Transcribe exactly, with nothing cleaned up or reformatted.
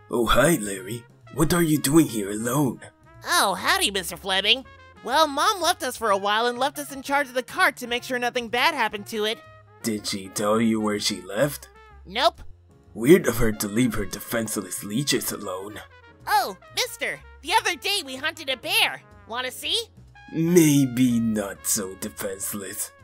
Oh, hi, Larry. What are you doing here alone? Oh, howdy, Mister Fleming. Well, Mom left us for a while and left us in charge of the cart to make sure nothing bad happened to it. Did she tell you where she left? Nope. Weird of her to leave her defenseless leeches alone. Oh, mister, the other day we hunted a bear. Wanna see? Maybe not so defenseless.